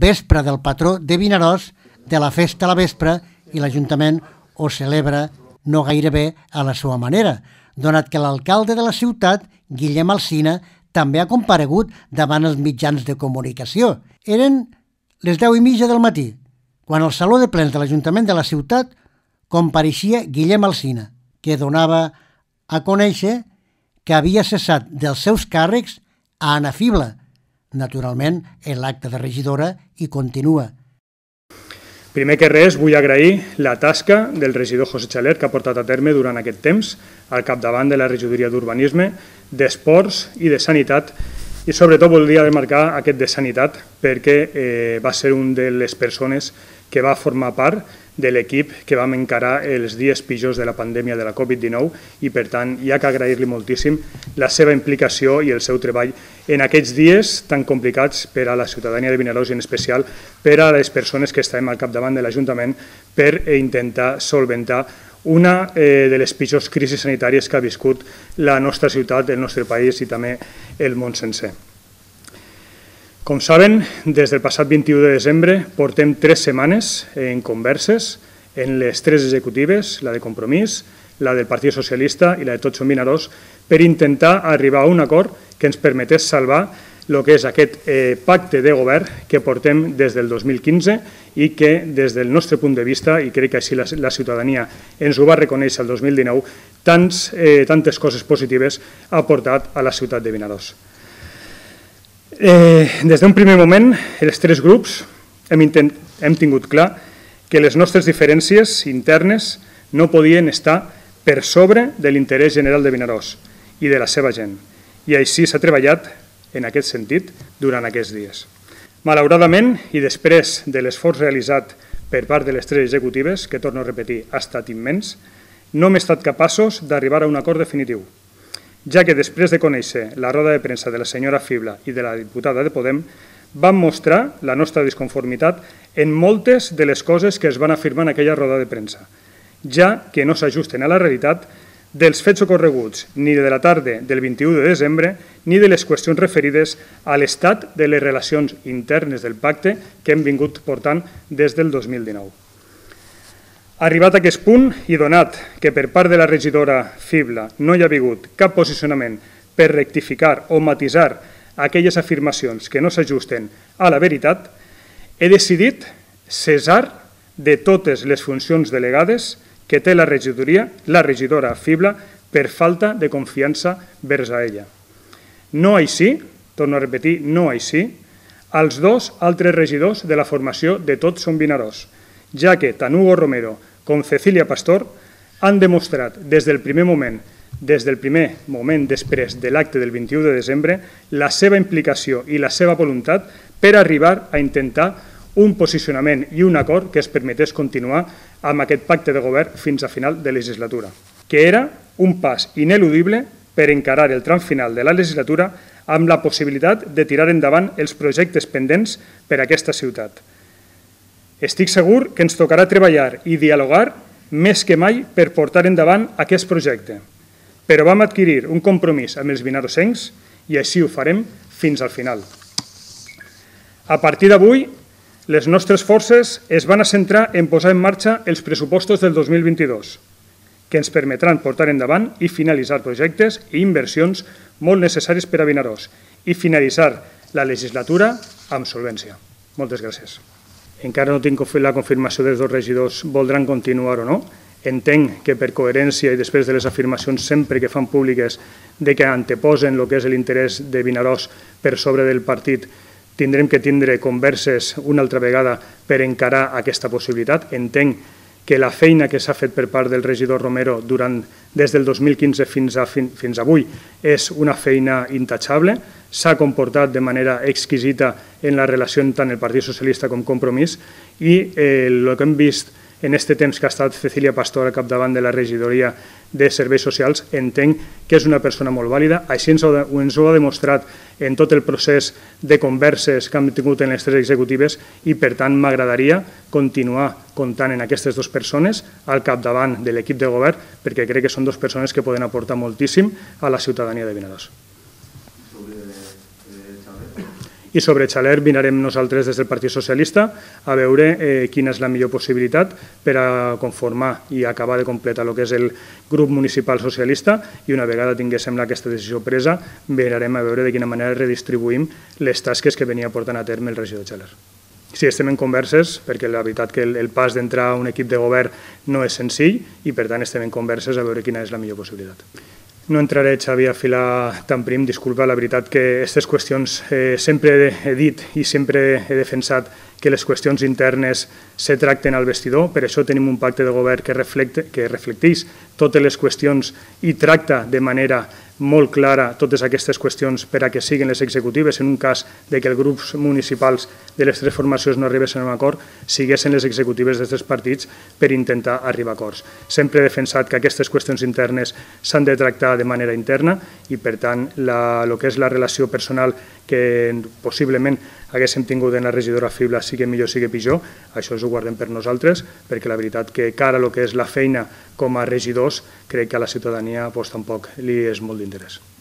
vespre del patró de Vinaròs, de la festa a la vespre, i l'Ajuntament ho celebra no gaire bé a la seva manera, donat que l'alcalde de la ciutat, Guillem Alsina, també ha comparegut davant els mitjans de comunicació. Eren les 10:30 del matí, quan al Saló de Plens de l'Ajuntament de la ciutat compareixia Guillem Alsina, que donava a conèixer que havia cessat dels seus càrrecs a Anna Fibla. Naturalment, en l'acte de regidora hi continua. Primer que res, vull agrair la tasca del regidor José Xalet que ha portat a terme durant aquest temps al capdavant de la regidoria d'Urbanisme, d'Esports i de Sanitat, i sobretot voldria remarcar aquest de Sanitat perquè va ser una de les persones que va formar part de l'equip que vam encarar els dies pitjors de la pandèmia de la Covid-19 i, per tant, hi ha que agrair-li moltíssim la seva implicació i el seu treball en aquests dies tan complicats per a la ciutadania de Vinaròs i en especial per a les persones que estem al capdavant de l'Ajuntament per intentar solventar una de les pitjors crisis sanitàries que ha viscut la nostra ciutat, el nostre país i també el món sencer. Com saben, des del passat 21 de desembre portem 3 setmanes en converses en les 3 executives, la de Compromís, la del Partit Socialista i la de Tots som Vinaròs, per intentar arribar a un acord que ens permetés salvar el que és aquest pacte de govern que portem des del 2015 i que des del nostre punt de vista, i crec que així la ciutadania ens ho va reconèixer el 2019, tantes coses positives ha portat a la ciutat de Vinaròs. Des d'un primer moment, els 3 grups hem tingut clar que les nostres diferències internes no podien estar per sobre de l'interès general de Vinaròs i de la seva gent. I així s'ha treballat en aquest sentit durant aquests dies. Malauradament, i després de l'esforç realitzat per part de les 3 executives, que torno a repetir, ha estat immens, no hem estat capaços d'arribar a un acord definitiu, ja que després de conèixer la roda de premsa de la senyora Fibla i de la diputada de Podem, vam mostrar la nostra disconformitat en moltes de les coses que es van afirmar en aquella roda de premsa, ja que no s'ajusten a la realitat dels fets ocorreguts ni de la tarda del 21 de desembre ni de les qüestions referides a l'estat de les relacions internes del pacte que hem vingut portant des del 2019. Arribat a aquest punt i donat que per part de la regidora Fibla no hi ha hagut cap posicionament per rectificar o matisar aquelles afirmacions que no s'ajusten a la veritat, he decidit cessar de totes les funcions delegades que té la regidora Fibla per falta de confiança vers a ella. No així, torno a repetir, no així, als 2 altres regidors de la formació de Tots som Vinaròs, ja que tant Hugo Romero com Cecília Pastor han demostrat des del primer moment després de l'acte del 21 de desembre la seva implicació i la seva voluntat per arribar a intentar un posicionament i un acord que es permetés continuar amb aquest pacte de govern fins a final de legislatura, que era un pas ineludible per encarar el tram final de la legislatura amb la possibilitat de tirar endavant els projectes pendents per a aquesta ciutat. Estic segur que ens tocarà treballar i dialogar més que mai per portar endavant aquest projecte, però vam adquirir un compromís amb els vinarossencs i així ho farem fins al final. A partir d'avui, les nostres forces es van a centrar en posar en marxa els pressupostos del 2022, que ens permetran portar endavant i finalitzar projectes i inversions molt necessaris per a Vinaròs i finalitzar la legislatura amb solvència. Moltes gràcies. Encara no tinc la confirmació dels 2 regidors voldran continuar o no. Entenc que per coherència i després de les afirmacions sempre que fan públiques de que anteposen el que és l'interès de Vinaròs per sobre del partit, tindrem que tindre converses una altra vegada per encarar aquesta possibilitat. Entenc que la feina que s'ha fet per part del regidor Romero des del 2015 fins avui és una feina intachable. S'ha comportat de manera exquisita en la relació tant el Partit Socialista com Compromís i el que hem vist en aquest temps que ha estat Cecília Pastor al capdavant de la regidoria de Serveis Socials, entenc que és una persona molt vàlida. Així ens ho ha demostrat en tot el procés de converses que hem tingut en les 3 executives i, per tant, m'agradaria continuar comptant en aquestes 2 persones al capdavant de l'equip de govern perquè crec que són 2 persones que poden aportar moltíssim a la ciutadania de Vinaròs. I sobre Xaler mirarem nosaltres des del Partit Socialista a veure quina és la millor possibilitat per a conformar i acabar de completar el que és el grup municipal socialista, i una vegada tinguéssim aquesta decisió presa mirarem a veure de quina manera redistribuïm les tasques que venia portant a terme el regidor Xaler. Sí, estem en converses, perquè la veritat que el pas d'entrar a un equip de govern no és senzill i per tant estem en converses a veure quina és la millor possibilitat. No entraré, Xavi, a filar tan prim, disculpa, la veritat que aquestes qüestions sempre he dit i sempre he defensat que les qüestions internes se tracten al vestidor, per això tenim un pacte de govern que reflecteix totes les qüestions i tracta de manera molt clara totes aquestes qüestions per a que siguin les executives. En un cas de que els grups municipals de les tres formacions no arribessin a un acord, siguessin les executives d'aquests partits per intentar arribar a acords. Sempre he defensat que aquestes qüestions internes s'han de tractar de manera interna i, per tant, el que és la relació personal que possiblement haguéssim tingut en la regidora Fibla, sigui millor, sigui pitjor, això ho guardem per nosaltres, perquè la veritat que cara a el que és la feina com a regidors, crec que a la ciutadania tampoc li és molt d'interès.